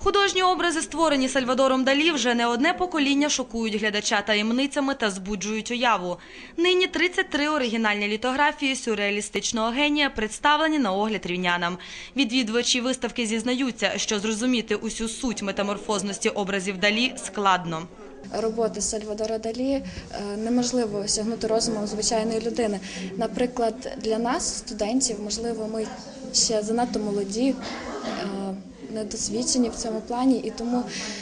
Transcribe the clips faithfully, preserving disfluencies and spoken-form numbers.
Художні образи, створені Сальвадором Далі, вже не одне покоління шокують глядача таємницями та збуджують уяву. Нині тридцять три оригінальні літографії сюрреалістичного генія представлені на огляд рівнянам. Відвідувачі виставки зізнаються, що зрозуміти усю суть метаморфозності образів Далі складно. Роботи Сальвадора Далі неможливо осягнути розумом звичайної людини. Наприклад, для нас, студентів, можливо, ми ще занадто молоді, недосвідчені в цьому плані, і тому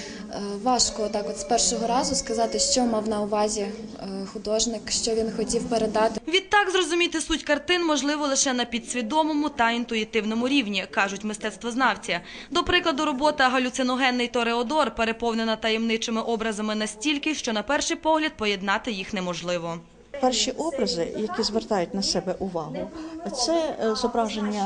важко так от з першого разу сказати, що мав на увазі художник, що він хотів передати. Відтак, зрозуміти суть картин можливо лише на підсвідомому та інтуїтивному рівні, кажуть мистецтвознавці. До прикладу, робота «Галюциногенний Тореодор» переповнена таємничими образами настільки, що на перший погляд поєднати їх неможливо. Перші образи, які звертають на себе увагу, це зображення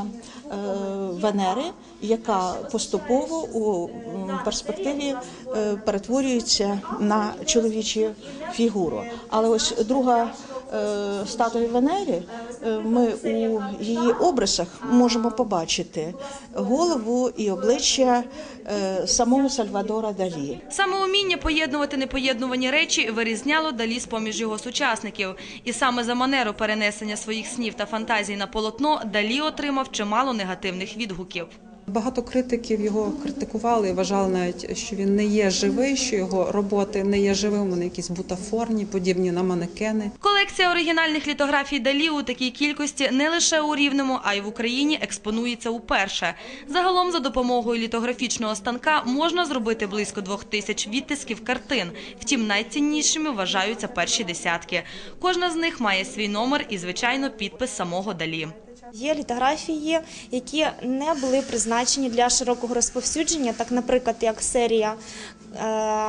Венери, яка поступово у перспективі перетворюється на чоловічу фігуру. Але ось друга статуя Венери, ми у її образах можемо побачити голову і обличчя самого Сальвадора Далі. Саме уміння поєднувати непоєднувані речі вирізняло Далі з-поміж його сучасників. І саме за манеру перенесення своїх снів та фантазій на полотно Далі отримав чимало негативних відгуків. Багато критиків його критикували, вважали навіть, що він не є живий, що його роботи не є живими, вони якісь бутафорні, подібні на манекени. Колекція оригінальних літографій Далі у такій кількості не лише у Рівному, а й в Україні експонується уперше. Загалом за допомогою літографічного станка можна зробити близько двох тисяч відтисків картин. Втім, найціннішими вважаються перші десятки. Кожна з них має свій номер і, звичайно, підпис самого Далі. Є літографії, які не були призначені для широкого розповсюдження, так, наприклад, як серія е,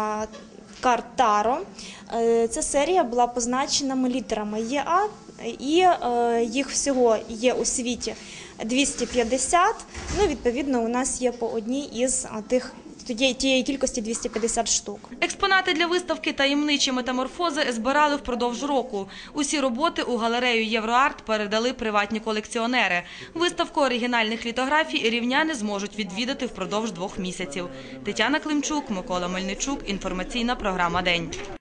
карт Таро. Е, ця серія була позначена літерами Є А, і е, їх всього є у світі двісті п'ятдесят, ну, відповідно, у нас є по одній із тих тієї кількості двісті п'ятдесят штук. Експонати для виставки «Таємничі метаморфози» збирали впродовж року. Усі роботи у галерею «Євроарт» передали приватні колекціонери. Виставку оригінальних літографій рівняни зможуть відвідати впродовж двох місяців. Тетяна Климчук, Микола Мельничук. Інформаційна програма «День».